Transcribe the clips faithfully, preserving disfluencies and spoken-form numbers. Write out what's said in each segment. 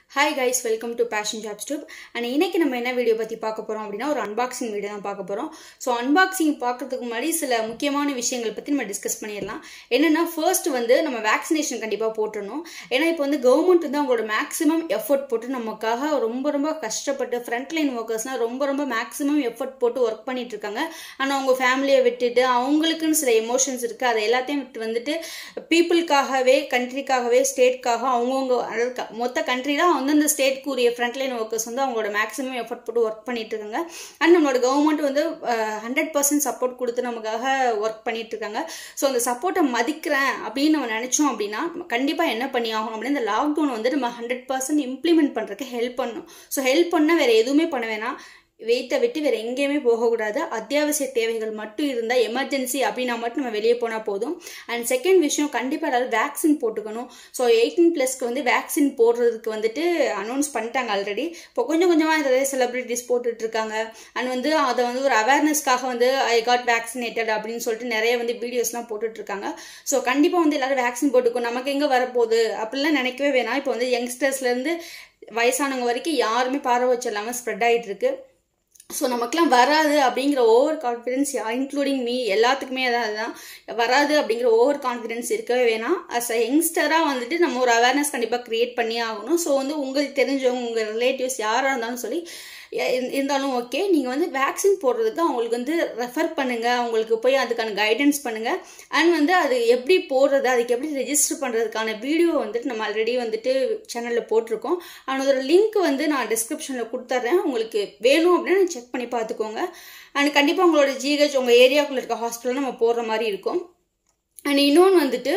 Hi guys, welcome to Passion Jobs Tube. And இன்னைக்கு நம்ம என்ன வீடியோ பத்தி பார்க்க போறோம் அப்படினா ஒரு unboxing வீடியோ தான் பார்க்க போறோம். சோ unboxing பார்க்கிறதுக்கு முன்னாடி சில முக்கியமான விஷயங்கள் பத்தி நம்ம டிஸ்கஸ் பண்ணிரலாம். என்னன்னா first வந்து நம்ம vaccination கண்டிப்பா போட்றணும். ஏனா இப்போ வந்து கவர்மெண்ட் வந்து அவங்களோட maximum effort போட்டு நமக்காக ரொம்ப ரொம்ப கஷ்டப்பட்டு frontline workersனா ரொம்ப ரொம்ப maximum effort போட்டு work பண்ணிட்டு இருக்காங்க. ஆனா அவங்க ஃபேமிலியை விட்டுட்டு அவங்களுக்குன்னு சில எமோஷன்ஸ் இருக்கு. அத எல்லாத்தையும் விட்டு வந்துட்டு பீப்பிள்காகவே கண்ட்ரிக்காகவே ஸ்டேட்காக அவங்கவங்க மொத்த கண்ட்ரில அந்த ஸ்டேட் கூறிய ஃப்ரண்ட்லைன் வர்க்கர்ஸ் வந்து அவங்களோட மேக்ஸிமம் எஃபர்ட் போட்டு ஒர்க் பண்ணிட்டு இருக்காங்க. அண்ட் நம்மளோட கவர்மெண்ட் வந்து ஹண்ட்ரட் பர்சன்ட் சப்போர்ட் கொடுத்து நமக்காக ஒர்க் பண்ணிட்டு இருக்காங்க. ஸோ அந்த சப்போர்ட்டை மதிக்கிறேன் அப்படின்னு நம்ம நினைச்சோம் அப்படின்னா கண்டிப்பா என்ன பண்ணி ஆகணும் அப்படின்னா இந்த லாக்டவுன் வந்து நம்ம ஹண்ட்ரட் பர்சன்ட் இம்ப்ளிமெண்ட் பண்றதுக்கு ஹெல்ப் பண்ணணும். ஸோ ஹெல்ப் பண்ண வேற எதுவுமே பண்ண வேணாம். வெயிட்டை விட்டு வேற எங்கேயுமே போகக்கூடாது. அத்தியாவசிய தேவைகள் மட்டும் இருந்தால் எமர்ஜென்சி அப்படின்னா மட்டும் நம்ம வெளியே போனால் போதும். அண்ட் செகண்ட் விஷயம் கண்டிப்பாக எல்லாரும் வேக்சின் போட்டுக்கணும். ஸோ எயிட்டீன் பிளஸ்க்கு வந்து வேக்சின் போடுறதுக்கு வந்துட்டு அனௌன்ஸ் பண்ணிட்டாங்க ஆல்ரெடி. இப்போ கொஞ்சம் கொஞ்சமாக நிறைய செலிபிரிட்டிஸ் போட்டுட்டு இருக்காங்க. அண்ட் வந்து அதை வந்து ஒரு அவேர்னஸ்க்காக வந்து ஐ காட் வேக்சினேட்டட் அப்படின்னு சொல்லிட்டு நிறைய வந்து வீடியோஸ்லாம் போட்டுட்டு இருக்காங்க. ஸோ கண்டிப்பாக வந்து எல்லாரும் வேக்சின் போட்டுக்கணும். நமக்கு எங்கே வரப்போகுது அப்படிலாம் நினைக்கவே வேணாம். இப்போ வந்து யங்ஸ்டர்ஸ்லேருந்து வயசானவங்க வரைக்கும் யாருமே பார்வை வச்சு இல்லாமல் ஸ்ப்ரெட் ஆகிட்டு இருக்கு. ஸோ நமக்குலாம் வராது அப்படிங்கிற ஓவர் கான்ஃபிடென்ஸ் இன்க்ளூடிங் மீ எல்லாத்துக்குமே அதான் அதுதான் வராது அப்படிங்கிற ஓவர் கான்ஃபிடென்ஸ் இருக்கவே வேணாம். அஸ் அ யங்ஸ்டராக வந்துட்டு நம்ம ஒரு அவேர்னஸ் கண்டிப்பாக க்ரியேட் பண்ணி ஆகணும். ஸோ வந்து உங்களுக்கு தெரிஞ்சவங்க உங்கள் ரிலேட்டிவ்ஸ் யாராக இருந்தாலும் சொல்லி இருந்தாலும் ஓகே, நீங்கள் வந்து வேக்சின் போடுறதுக்கு அவங்களுக்கு வந்து ரெஃபர் பண்ணுங்கள். அவங்களுக்கு போய் அதுக்கான கைடன்ஸ் பண்ணுங்கள். அண்ட் வந்து அது எப்படி போடுறது, அதுக்கு எப்படி ரெஜிஸ்டர் பண்ணுறதுக்கான வீடியோ வந்துட்டு நம்ம ஆல்ரெடி வந்துட்டு சேனலில் போட்டிருக்கோம். அதோட லிங்க் வந்து நான் டிஸ்கிரிப்ஷனில் கொடுத்துட்றேன். உங்களுக்கு வேணும் அப்படின்னா செக் பண்ணி பார்த்துக்கோங்க. அண்ட் கண்டிப்பாக உங்களோட ஜிஹெச் உங்கள் ஏரியாவுக்குள்ள இருக்க ஹாஸ்பிட்டலில் நம்ம போடுற மாதிரி இருக்கும். அண்ட் இன்னொன்று வந்துட்டு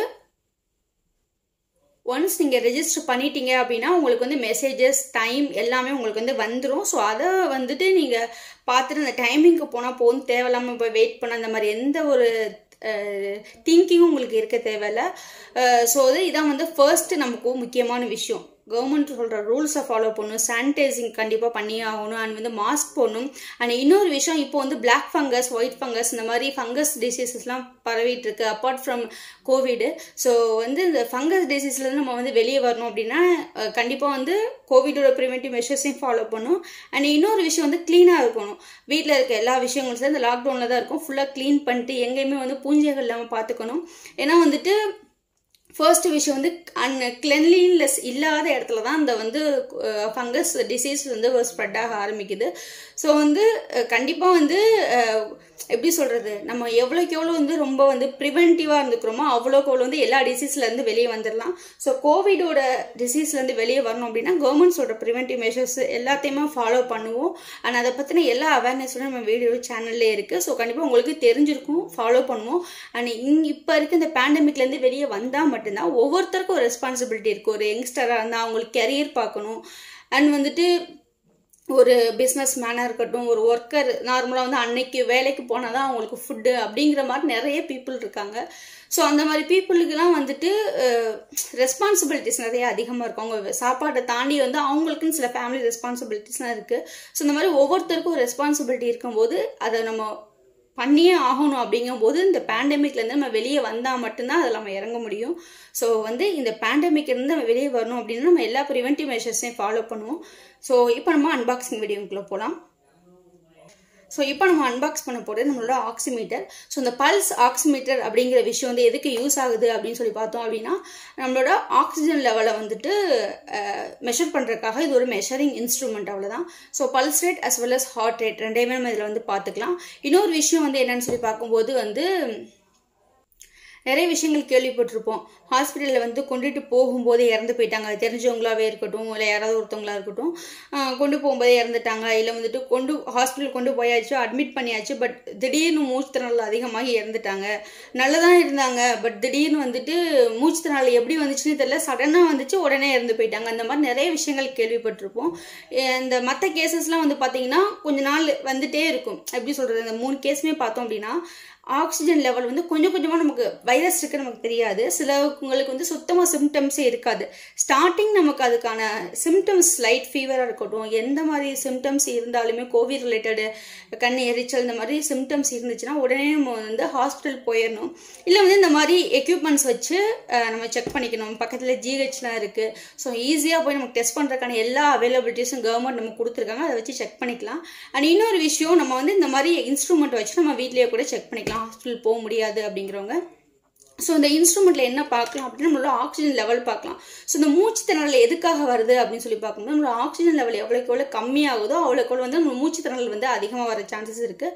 ஒன்ஸ் நீங்கள் ரெஜிஸ்டர் பண்ணிட்டீங்க அப்படின்னா உங்களுக்கு வந்து மெசேஜஸ் டைம் எல்லாமே உங்களுக்கு வந்து வந்துடும். ஸோ அதை வந்துட்டு நீங்கள் பார்த்துட்டு அந்த டைமிங்க்கு போனால் போதும். தேவையில்லாமல் போய் வெயிட் பண்ண அந்த மாதிரி எந்த ஒரு திங்கிங்கும் உங்களுக்கு இருக்க தேவையில்லை. ஸோ அது இதான் வந்து ஃபர்ஸ்ட் நமக்கு முக்கியமான விஷயம். கவர்மெண்ட் சொல்கிற ரூல்ஸை ஃபாலோ பண்ணணும். சானிடைசிங் கண்டிப்பாக பண்ணியே ஆகணும். அண்ட் வந்து மாஸ்க் போடணும். அண்ட் இன்னொரு விஷயம், இப்போ வந்து பிளாக் ஃபங்கஸ் ஒயிட் ஃபங்கஸ் இந்த மாதிரி ஃபங்கஸ் டிசீசஸ்லாம் பரவிட்டு இருக்கு அப்பார்ட் ஃப்ரம் கோவிடு. ஸோ வந்து இந்த ஃபங்கஸ் டிசீஸ்லேருந்து நம்ம வந்து வெளியே வரணும் அப்படின்னா கண்டிப்பாக வந்து கோவிடோட ப்ரிவென்டிவ் மெஷர்ஸையும் ஃபாலோ பண்ணணும். அண்ட் இன்னொரு விஷயம் வந்து க்ளீனாக இருக்கணும். வீட்டில் இருக்க எல்லா விஷயங்களும் சார் இந்த லாக்டவுனில் தான் இருக்கும். ஃபுல்லாக க்ளீன் பண்ணிட்டு எங்கேயுமே வந்து பூஞ்சைகள் இல்லாமல் பார்த்துக்கணும். ஏன்னா வந்துட்டு ஃபர்ஸ்ட் விஷயம் வந்து அன் கிளென்லினஸ் இல்லாத இடத்துல தான் இந்த வந்து ஃபங்கஸ் டிசீஸ் வந்து ஸ்ப்ரெட் ஆக ஆரம்பிக்குது. ஸோ வந்து கண்டிப்பாக வந்து எப்படி சொல்கிறது, நம்ம எவ்வளோக்கு எவ்வளோ வந்து ரொம்ப வந்து ப்ரிவென்டிவாக இருந்துக்கிறோமோ அவ்வளோக்கு அவ்வளோ வந்து எல்லா டிசீஸ்லேருந்து வெளியே வந்துடலாம். ஸோ கோவிடோட டிசீஸ்லேருந்து வெளியே வரணும் அப்படின்னா கவர்மெண்ட்ஸோட ப்ரிவென்டிவ் மெஷர்ஸ் எல்லாத்தையுமே ஃபாலோ பண்ணுவோம். அண்ட் அதை பற்றின எல்லா அவேர்னஸும் நம்ம வீடியோ சேனல்லே இருக்குது. ஸோ கண்டிப்பாக உங்களுக்கு தெரிஞ்சிருக்கும், ஃபாலோ பண்ணுவோம். அண்ட் இங்கே இப்போ இருக்க இந்த பேண்டமிக்லேருந்து வெளியே வந்தால் மட்டும்தான் ஒவ்வொருத்தருக்கும் ஒரு ரெஸ்பான்சிபிலிட்டி இருக்குது. ஒரு யங்ஸ்டராக இருந்தால் அவங்களுக்கு கெரியர் பார்க்கணும். அண்ட் வந்துட்டு ஒரு பிஸ்னஸ் மேனாக இருக்கட்டும், ஒரு ஒர்க்கர் நார்மலாக வந்து அன்னைக்கு வேலைக்கு போனால் தான் அவங்களுக்கு ஃபுட்டு அப்படிங்கிற மாதிரி நிறைய பீப்புள் இருக்காங்க. ஸோ அந்த மாதிரி பீப்புளுக்கெல்லாம் வந்துட்டு ரெஸ்பான்சிபிலிட்டிஸ் நிறைய அதிகமாக இருக்கும். அவங்க சாப்பாட்டை தாண்டி வந்து அவங்களுக்குன்னு சில ஃபேமிலி ரெஸ்பான்சிபிலிட்டிஸ்லாம் இருக்குது. ஸோ இந்த மாதிரி ஒவ்வொருத்தருக்கும் ஒரு ரெஸ்பான்சிபிலிட்டி இருக்கும்போது அதை நம்ம பண்ணியே ஆகணும். அப்படிங்கும்போது இந்த பேண்டமிக்லேருந்து நம்ம வெளியே வந்தால் மட்டும்தான் அதில் நம்ம இறங்க முடியும். ஸோ வந்து இந்த பேண்டமிக்லேருந்து நம்ம வெளியே வரணும் அப்படின்னா நம்ம எல்லா ப்ரிவென்டிவ் மெஷர்ஸையும் ஃபாலோ பண்ணுவோம். ஸோ இப்போ நம்ம அன்பாக்சிங் வீடியோக்குள்ளே போகலாம். ஸோ இப்போ நம்ம அன்பாக்ஸ் பண்ண போகிறது நம்மளோட ஆக்சிமீட்டர். ஸோ இந்த பல்ஸ் ஆக்சிமீட்டர் அப்படிங்கிற விஷயம் வந்து எதுக்கு யூஸ் ஆகுது அப்படின்னு சொல்லி பார்த்தோம் அப்படின்னா நம்மளோட ஆக்சிஜன் லெவலை வந்துட்டு மெஷர் பண்ணுறதுக்காக இது ஒரு மெஷரிங் இன்ஸ்ட்ருமெண்ட், அவ்வளோதான். So pulse rate as well as heart rate ரெண்டையுமே நம்ம இதில் வந்து பார்த்துக்கலாம். இன்னொரு விஷயம் வந்து என்னன்னு சொல்லி பார்க்கும்போது வந்து நிறைய விஷயங்கள் கேள்விப்பட்டிருப்போம். ஹாஸ்பிட்டலில் வந்து கொண்டுட்டு போகும்போதே இறந்து போயிட்டாங்க. அது தெரிஞ்சவங்களாவே இருக்கட்டும், இல்லை யாராவது ஒருத்தவங்களா இருக்கட்டும், கொண்டு போகும்போதே இறந்துட்டாங்க. இல்லை வந்துட்டு கொண்டு ஹாஸ்பிட்டல் கொண்டு போயாச்சு, அட்மிட் பண்ணியாச்சு, பட் திடீர்னு மூச்சு திணறல் அதிகமாகி இறந்துட்டாங்க. நல்லதான் இருந்தாங்க, பட் திடீர்னு வந்துட்டு மூச்சு திணறல் எப்படி வந்துச்சுன்னு தெரியல, சடனாக வந்துச்சு, உடனே இறந்து போயிட்டாங்க. அந்த மாதிரி நிறைய விஷயங்கள் கேள்விப்பட்டிருப்போம். இந்த மற்ற கேசஸ்லாம் வந்து பார்த்தீங்கன்னா கொஞ்ச நாள் வந்துட்டே இருக்கும். எப்படி சொல்கிறது, இந்த மூணு கேஸுமே பார்த்தோம் அப்படின்னா ஆக்சிஜன் லெவல் வந்து கொஞ்சம் கொஞ்சமாக நமக்கு வைரஸ் இருக்குது நமக்கு தெரியாது. சிலவங்களுக்கு வந்து சுத்தமாக சிம்டம்ஸே இருக்காது. ஸ்டார்டிங் நமக்கு அதுக்கான சிம்டம்ஸ் லைட் ஃபீவராக இருக்கட்டும், எந்த மாதிரி சிம்டம்ஸ் இருந்தாலுமே கோவிட் ரிலேட்டடு கண் எரிச்சல் இந்த மாதிரி சிம்டம்ஸ் இருந்துச்சுன்னா உடனே நம்ம வந்து ஹாஸ்பிட்டல் போயிடணும். இல்லை வந்து இந்த மாதிரி எக்யூப்மெண்ட்ஸ் வச்சு நம்ம செக் பண்ணிக்கணும். பக்கத்தில் ஜிஹெச்லாம் இருக்குது. ஸோ ஈஸியாக போய் நமக்கு டெஸ்ட் பண்ணுறதுக்கான எல்லா அவைலபிலிட்டிஸும் கவர்மெண்ட் நமக்கு கொடுத்துருக்காங்க. அதை வச்சு செக் பண்ணிக்கலாம். அண்ட் இன்னொரு விஷயம், நம்ம வந்து இந்த மாதிரி இன்ஸ்ட்ருமெண்ட் வச்சு நம்ம வீட்லேயே கூட செக் பண்ணிக்கலாம், ஹாஸ்பிட்டல் போக முடியாது அப்படிங்கிறவங்க. ஸோ இந்த இன்ஸ்ட்ருமெண்ட்டில் என்ன பார்க்கலாம் அப்படின்னா நம்மளோட ஆக்சிஜன் லெவல் பார்க்கலாம். ஸோ இந்த மூச்சு திணறல் எதுக்காக வருது அப்படின்னு சொல்லி பார்க்கும்போது நம்மளோட ஆக்சிஜன் லெவல் எவ்வளோக்கு எவ்வளோ கம்மியாகுதோ அவ்வளோக்கு எவ்வளோ வந்து நம்ம மூச்சு திணறல் வந்து அதிகமாக வர சான்சஸ் இருக்குது.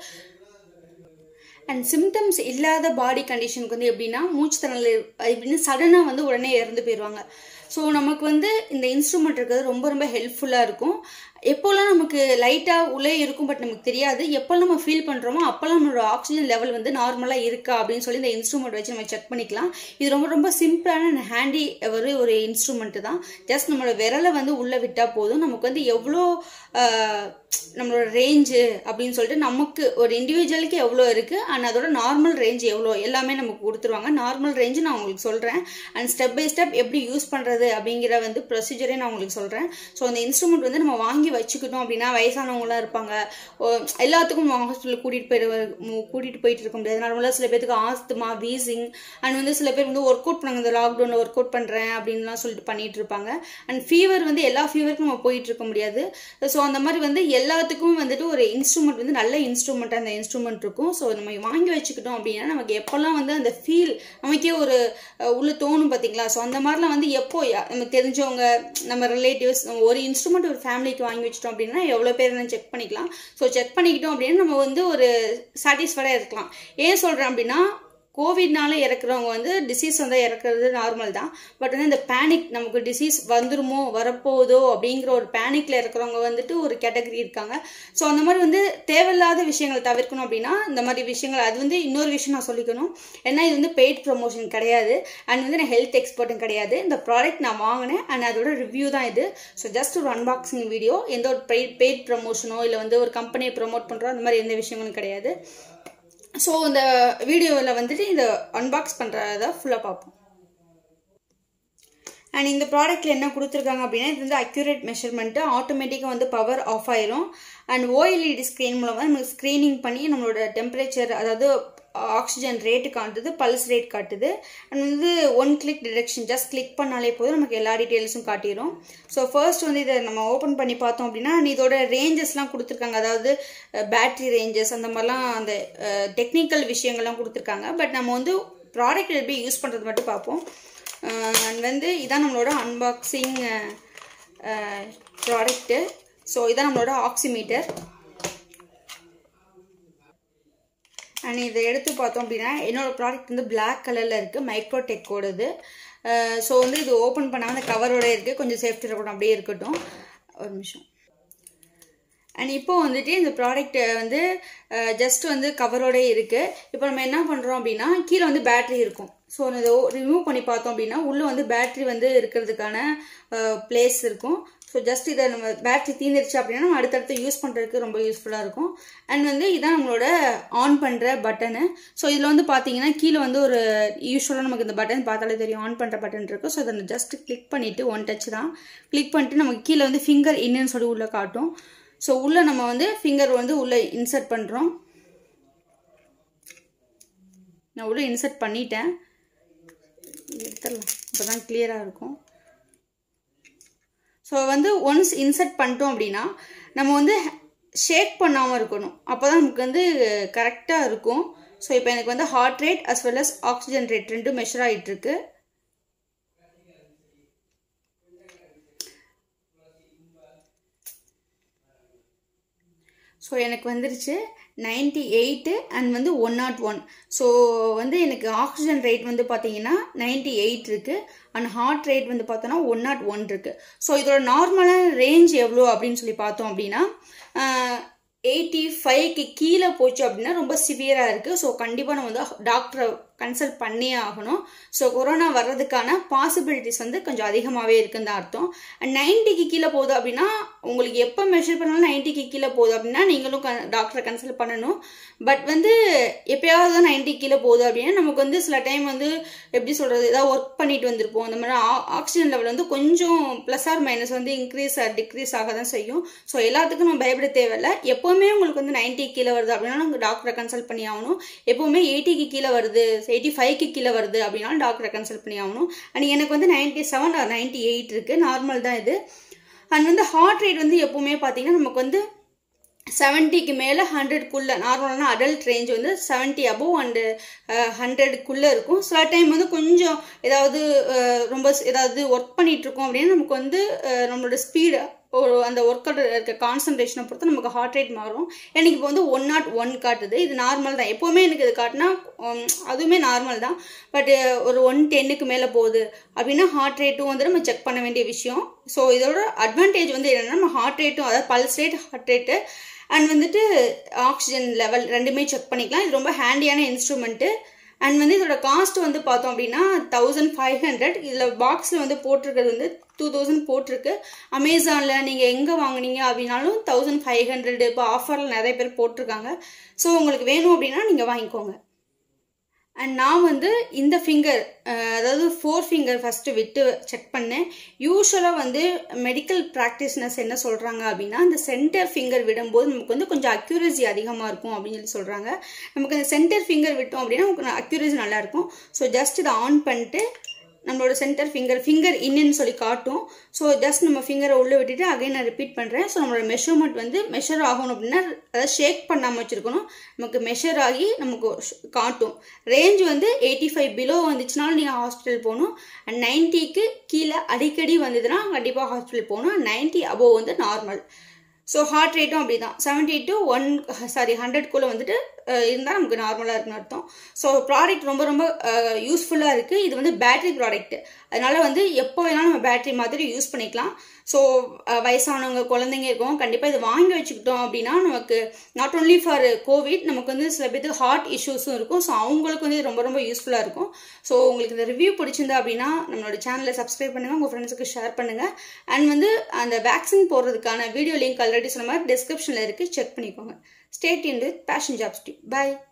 அண்ட் சிம்டம்ஸ் இல்லாத பாடி கண்டிஷனுக்கு வந்து எப்படின்னா மூச்சு திணறல் இப்படின்னு சடனாக வந்து உடனே இறந்து போயிடுவாங்க. ஸோ நமக்கு வந்து இந்த இன்ஸ்ட்ருமெண்ட் இருக்கிறது ரொம்ப ரொம்ப ஹெல்ப்ஃபுல்லாக இருக்கும். எப்போல்லாம் நமக்கு லைட்டாக உள்ளே இருக்கும் பட் நமக்கு தெரியாது, எப்போல்லாம் நம்ம ஃபீல் பண்ணுறோமோ அப்போல்லாம் நம்மளோட ஆக்சிஜன் லெவல் வந்து நார்மலாக இருக்கா அப்படின்னு சொல்லி இந்த இன்ஸ்ட்ருமெண்ட் வச்சு நம்ம செக் பண்ணிக்கலாம். இது ரொம்ப ரொம்ப சிம்பிளான ஹேண்டி ஒரு ஒரு இன்ஸ்ட்ருமெண்ட்டு தான். ஜஸ்ட் நம்மளோட விரலை வந்து உள்ளே விட்டால் போதும். நமக்கு வந்து எவ்வளோ நம்மளோட ரேஞ்சு அப்படின்னு சொல்லிட்டு நமக்கு ஒரு இண்டிவிஜுவலுக்கு எவ்வளோ இருக்குது அண்ட் அதோட நார்மல் ரேஞ்ச் எவ்வளோ எல்லாமே நமக்கு கொடுத்துருவாங்க. நார்மல் ரேஞ்சு நான் உங்களுக்கு சொல்கிறேன். அண்ட் ஸ்டெப் பை ஸ்டெப் எப்படி யூஸ் பண்ணுறது அப்படிங்கிற வந்து ப்ரொசீஜரே நான் உங்களுக்கு சொல்கிறேன். ஸோ அந்த இன்ஸ்ட்ருமெண்ட் வந்து நம்ம வாங்கி வச்சுக்கிட்டோம் அப்படின்னா வயசானவங்களாம் இருப்பாங்க, எல்லாத்துக்கும் ஹாஸ்பிட்டலுக்கு கூட்டிகிட்டு போய் கூட்டிகிட்டு போயிட்டு இருக்க முடியாது. நார்மலாக சில பேருக்கு ஆஸ்துமா, வீசிங் அண்ட் வந்து சில பேர் வந்து ஒர்க் அவுட் பண்ணாங்க, இந்த லாக்டவுனில் ஒர்க் அவுட் பண்ணுறேன் அப்படின்லாம் சொல்லிட்டு பண்ணிட்டு இருப்பாங்க. அண்ட் ஃபீவர் வந்து எல்லா ஃபீவருக்கும் நம்ம போயிட்டு இருக்க முடியாது. ஸோ அந்த மாதிரி வந்து எல்லாத்துக்கும் வந்துட்டு ஒரு இன்ஸ்ட்ருமெண்ட் வந்து நல்ல இன்ஸ்ட்ருமெண்ட்டாக அந்த இன்ஸ்ட்ருமெண்ட் இருக்கும். ஸோ நம்ம வாங்கி வச்சுக்கிட்டோம் அப்படின்னா நமக்கு எப்போல்லாம் வந்து அந்த ஃபீல் நமக்கே ஒரு உள்ள தோணும் பார்த்தீங்களா. ஸோ அந்த மாதிரிலாம் வந்து எப்போ நம்ம தெரிஞ்சவங்க, நம்ம ரிலேட்டிவ்ஸ், ஒரு இன்ஸ்ட்ருமெண்ட் ஒரு ஃபேமிலிக்கு வாங்கி வச்சிட்டோம் அப்படின்னா எவ்வளோ பேர் செக் பண்ணிக்கலாம். ஸோ செக் பண்ணிக்கிட்டோம் அப்படின்னா நம்ம வந்து ஒரு சாட்டிஸ்ஃபைடாக இருக்கலாம். ஏன் சொல்கிறேன் அப்படின்னா கோவிட்னால இறக்குறவங்க வந்து டிசீஸ் வந்து இறக்குறது நார்மல் தான். பட் வந்து இந்த பேனிக், நமக்கு டிசீஸ் வந்துருமோ வரப்போதோ அப்படிங்கிற ஒரு பேனிக்கில் இருக்கிறவங்க வந்துட்டு ஒரு கேட்டகரி இருக்காங்க. ஸோ அந்த மாதிரி வந்து தேவையில்லாத விஷயங்களை தவிர்க்கணும் அப்படின்னா இந்த மாதிரி விஷயங்கள். அது வந்து இன்னொரு விஷயம் நான் சொல்லிக்கணும், ஏன்னா இது வந்து பெய்ட் ப்ரொமோஷன் கிடையாது அண்ட் வந்து நான் ஹெல்த் எக்ஸ்பர்ட்டும் கிடையாது. இந்த ப்ராடக்ட் நான் வாங்கினேன் அண்ட் அதோட ரிவ்யூ தான் இது. ஸோ ஜஸ்ட் ஒரு அன்பாக்சிங் வீடியோ, எந்த ஒரு பெய்ட் பெய்ட் ப்ரொமோஷனோ இல்லை வந்து ஒரு கம்பெனியை ப்ரொமோட் பண்ணுறோம் அந்த மாதிரி எந்த விஷயங்களும் கிடையாது. ஸோ இந்த வீடியோவில் வந்துட்டு இந்த அன்பாக்ஸ் பண்ணுறத ஃபுல்லாக பார்ப்போம். அண்ட் இந்த ப்ராடக்ட்டில் என்ன கொடுத்துருக்காங்க அப்படின்னா இது வந்து அக்யூரேட் மெஷர்மெண்ட்டு, ஆட்டோமேட்டிக்காக வந்து பவர் ஆஃப் ஆயிரும். அண்ட் ஓஎல்இடி ஸ்க்ரீன் மூலமாக நமக்கு ஸ்க்ரீனிங் பண்ணி நம்மளோட டெம்பரேச்சர், அதாவது ஆக்சிஜன் ரேட்டு காட்டுது, பல்ஸ் ரேட் காட்டுது. அண்ட் வந்து one click detection, just click பண்ணாலே போதும் நமக்கு எல்லா டீட்டெயில்ஸும் காட்டிடும். ஸோ ஃபர்ஸ்ட் வந்து இதை நம்ம ஓப்பன் பண்ணி பார்த்தோம் அப்படின்னா இதோட ரேஞ்சஸ்லாம் கொடுத்துருக்காங்க, அதாவது பேட்ரி ரேஞ்சஸ் அந்த மாதிரிலாம் அந்த டெக்னிக்கல் விஷயங்கள்லாம் கொடுத்துருக்காங்க. பட் நம்ம வந்து ப்ராடக்ட் எப்படி யூஸ் பண்ணுறது மட்டும் பார்ப்போம். அண்ட் வந்து இதான் நம்மளோட அன்பாக்சிங் ப்ராடக்ட்டு. ஸோ இதான் நம்மளோட ஆக்சிமீட்டர். அண்ட் இதை எடுத்து பார்த்தோம் அப்படின்னா என்னோடய ப்ராடக்ட் வந்து பிளாக் கலரில் இருக்குது, மைக்ரோடெக்கோடது. ஸோ வந்து இது ஓப்பன் பண்ணாமல் அந்த கவரோட இருக்குது, கொஞ்சம் சேஃப்டி இருக்கட்டும், அப்படியே இருக்கட்டும். ஒரு நிமிஷம். அண்ட் இப்போ வந்துட்டு இந்த ப்ராடக்ட் வந்து ஜஸ்ட் வந்து கவரோடே இருக்குது. இப்போ நம்ம என்ன பண்ணுறோம் அப்படின்னா கீழே வந்து பேட்ரி இருக்கும். ஸோ அதை ரிமூவ் பண்ணி பார்த்தோம் அப்படின்னா உள்ளே வந்து பேட்ரி வந்து இருக்கிறதுக்கான பிளேஸ் இருக்கும். ஸோ ஜஸ்ட் இதை நம்ம பேட்ரி தீர்ந்துருச்சு அப்படின்னா நம்ம அடுத்தடுத்து யூஸ் பண்ணுறதுக்கு ரொம்ப யூஸ்ஃபுல்லாக இருக்கும். அண்ட் வந்து இதான் நம்மளோட ஆன் பண்ணுற பட்டனு. ஸோ இதில் வந்து பார்த்தீங்கன்னா கீழே வந்து ஒரு யூஸ்வலாக நமக்கு இந்த பட்டன் பார்த்தாலே தெரியும் ஆன் பண்ணுற பட்டன் இருக்கும். ஸோ அதை ஜஸ்ட் கிளிக் பண்ணிவிட்டு ஒன் டச் தான் கிளிக் பண்ணிட்டு நமக்கு கீழே வந்து ஃபிங்கர் இன்னுன்னு சொல்லி உள்ளே காட்டும். ஸோ உள்ளே நம்ம வந்து ஃபிங்கர் வந்து உள்ளே இன்சர்ட் பண்ணுறோம். நான் உள்ளே இன்சர்ட் பண்ணிட்டேன், எடுத்துடலாம், இப்போ தான் கிளியராக இருக்கும். ஸோ வந்து ஒன்ஸ் இன்சர்ட் பண்ணிட்டோம் அப்படின்னா நம்ம வந்து ஷேக் பண்ணாமல் இருக்கணும், அப்போ தான் நமக்கு வந்து கரெக்டாக இருக்கும். ஸோ இப்போ எனக்கு வந்து heart rate as well as oxygen rate ரெண்டும் மெஷர் ஆகிட்டுருக்கு. ஸோ எனக்கு வந்துருச்சு நைன்டி எயிட்டு அண்ட் வந்து ஒன் நாட் ஒன். ஸோ வந்து எனக்கு ஆக்சிஜன் ரேட் வந்து பார்த்தீங்கன்னா நைன்டி எயிட் இருக்குது அண்ட் ஹார்ட் ரேட் வந்து பார்த்தோன்னா ஒன் நாட் ஒன் இருக்குது. ஸோ இதோட நார்மலான ரேஞ்ச் எவ்வளோ அப்படின்னு சொல்லி பார்த்தோம் அப்படின்னா எயிட்டி ஃபைவ்க்கு கீழே போச்சு அப்படின்னா ரொம்ப சிவியராக இருக்குது. ஸோ கண்டிப்பாக நம்ம வந்து டாக்டரை கன்சல்ட் பண்ணியே ஆகணும். ஸோ கொரோனா வர்றதுக்கான பாசிபிலிட்டிஸ் வந்து கொஞ்சம் அதிகமாகவே இருக்குன்னு தான் அர்த்தம். அண்ட் நைன்ட்டிக்கு கீழே போகுது அப்படின்னா உங்களுக்கு எப்போ மெஷர் பண்ணாலும் நைன்ட்டிக்கு கீழே போகுது அப்படின்னா நீங்களும் டாக்டரை கன்சல்ட் பண்ணணும். பட் வந்து எப்பயாவது தான் நைன்ட்டி கீழே போகுது அப்படின்னா நமக்கு வந்து சில டைம் வந்து எப்படி சொல்கிறது, ஏதாவது ஒர்க் பண்ணிட்டு வந்திருப்போம். அந்த மாதிரி ஆக்சிஜன் லெவல் வந்து கொஞ்சம் ப்ளஸ் ஆர் மைனஸ் வந்து இன்க்ரீஸ் ஆர் டிக்ரீஸ் ஆக தான் செய்யும். ஸோ எல்லாத்துக்கும் நம்ம பயப்பட தேவையில்லை. எப்போவுமே உங்களுக்கு வந்து நைன்ட்டி கீழே வருது அப்படின்னா நம்ம டாக்டரை கன்சல்ட் பண்ணி ஆகணும். எப்போவுமே எயிட்டிக்கு கீழே வருது, எயிட்டி ஃபைவ்க்கு கீழே வருது அப்படின்னாலும் டாக்டரை கன்சல்ட் பண்ணி ஆகணும். அண்ட் எனக்கு வந்து ninety seven or ninety eight இருக்குது, நார்மல் தான் இது. அண்ட் வந்து ஹார்ட் ரேட் வந்து எப்போவுமே பார்த்தீங்கன்னா நமக்கு வந்து செவன்ட்டிக்கு மேலே ஹண்ட்ரட்குள்ளே, நார்மலான அடல்ட் ரேஞ்ச் வந்து செவன்ட்டி அபோவ் அண்டு ஹண்ட்ரடுக்குள்ளே இருக்கும். சில டைம் வந்து கொஞ்சம் ஏதாவது ரொம்ப ஏதாவது ஒர்க் பண்ணிகிட்ருக்கோம் அப்படின்னா நமக்கு வந்து நம்மளோட ஸ்பீடு ஒரு அந்த ஒர்க்கோட இருக்க கான்சன்ட்ரேஷனை பொறுத்து நமக்கு ஹார்ட் ரேட் மாறும். எனக்கு இப்போ வந்து ஒன் நாட் ஒன் காட்டுது, இது நார்மல் தான். எப்போவுமே எனக்கு இது காட்டினா அதுவுமே நார்மல் தான். பட் ஒரு ஒன் டென்னுக்கு மேலே போகுது அப்படின்னா ஹார்ட் ரேட்டும் வந்து நம்ம செக் பண்ண வேண்டிய விஷயம். ஸோ இதோட அட்வான்டேஜ் வந்து என்னென்னா நம்ம ஹார்ட் ரேட்டும், அதாவது pulse rate, heart rate and வந்துட்டு ஆக்சிஜன் லெவல் ரெண்டுமே செக் பண்ணிக்கலாம். இது ரொம்ப ஹேண்டியான இன்ஸ்ட்ருமெண்ட்டு. அண்ட் வந்து இதோட காஸ்ட் வந்து பார்த்தோம் அப்படின்னா தௌசண்ட் ஃபைவ் ஹண்ட்ரட் இதில் பாக்ஸில் வந்து போட்டிருக்கிறது வந்து டூ தௌசண்ட் போட்டிருக்கு. அமேசானில் நீங்கள் எங்கே வாங்கினீங்க அப்படின்னாலும் தௌசண்ட் ஃபைவ் ஹண்ட்ரட் இப்போ ஆஃபரில் நிறைய பேர் போட்டிருக்காங்க. ஸோ உங்களுக்கு வேணும் அப்படின்னா நீங்கள் வாங்கிக்கோங்க. அண்ட் நான் வந்து இந்த ஃபிங்கர், அதாவது ஃபோர் ஃபிங்கர் ஃபஸ்ட்டு விட்டு செக் பண்ணேன். யூஸ்வலாக வந்து மெடிக்கல் ப்ராக்டிஸ்னஸ் என்ன சொல்கிறாங்க அப்படின்னா இந்த சென்டர் ஃபிங்கர் விடும்போது நமக்கு வந்து கொஞ்சம் அக்யூரசி அதிகமாக இருக்கும் அப்படின்னு சொல்லி சொல்கிறாங்க. நமக்கு அந்த சென்டர் ஃபிங்கர் விட்டோம் அப்படின்னா நமக்கு அக்யூரசி நல்லாயிருக்கும். ஸோ ஜஸ்ட் இதை ஆன் பண்ணிட்டு நம்மளோட சென்டர் ஃபிங்கர் ஃபிங்கர் இன்னுன்னு சொல்லி காட்டும். ஸோ ஜஸ்ட் நம்ம ஃபிங்கரை உள்ளே விட்டுட்டு அகைன் நான் ரிப்பீட் பண்ணுறேன். ஸோ நம்மளோட மெஷர்மெண்ட் வந்து மெஷர் ஆகணும் அப்படின்னா அதாவது ஷேக் பண்ணாமல் வச்சுருக்கணும். நமக்கு மெஷர் ஆகி நமக்கு காட்டும். ரேஞ்ச் வந்து எயிட்டி ஃபைவ் பிலோ வந்துச்சுனாலும் நீங்கள் ஹாஸ்பிட்டல் போகணும். அண்ட் நைன்ட்டிக்கு கீழே அடிக்கடி வந்ததுன்னா கண்டிப்பாக ஹாஸ்பிட்டல் போகணும். நைன்ட்டி அபோவ் வந்து நார்மல். ஸோ ஹார்ட் ரேட்டும் அப்படி தான், செவன்ட்டி டு ஒன் சாரி ஹண்ட்ரட்குள்ளே வந்துட்டு இருந்தால் நமக்கு நார்மலாக இருக்குன்னு அர்த்தம். ஸோ ப்ராடக்ட் ரொம்ப ரொம்ப யூஸ்ஃபுல்லாக இருக்குது. இது வந்து பேட்ரி ப்ராடக்ட், அதனால் வந்து எப்போ வேணாலும் நம்ம பேட்ரி மாதிரி யூஸ் பண்ணிக்கலாம். ஸோ வயசானவங்க குழந்தைங்க இருக்கோம், கண்டிப்பாக இதை வாங்கி வச்சுக்கிட்டோம் அப்படின்னா நமக்கு நாட் ஓன்லி ஃபார் கோவிட், நமக்கு வந்து சில பேருக்கு ஹார்ட் இஷ்யூஸும் இருக்கும். ஸோ அவங்களுக்கு வந்து ரொம்ப ரொம்ப யூஸ்ஃபுல்லாக இருக்கும். ஸோ உங்களுக்கு இந்த ரிவ்யூ பிடிச்சிருந்தா அப்படின்னா நம்மளோட சேனலை சப்ஸ்கிரைப் பண்ணுங்கள், உங்கள் ஃப்ரெண்ட்ஸுக்கு ஷேர் பண்ணுங்கள். அண்ட் வந்து அந்த வேக்சின் போடுறதுக்கான வீடியோ லிங்க் ஆல்ரெடி சொன்ன மாதிரி டிஸ்கிரிப்ஷனில் இருக்குது, செக் பண்ணிக்கோங்க. Stay tuned with passion jobs tube. By.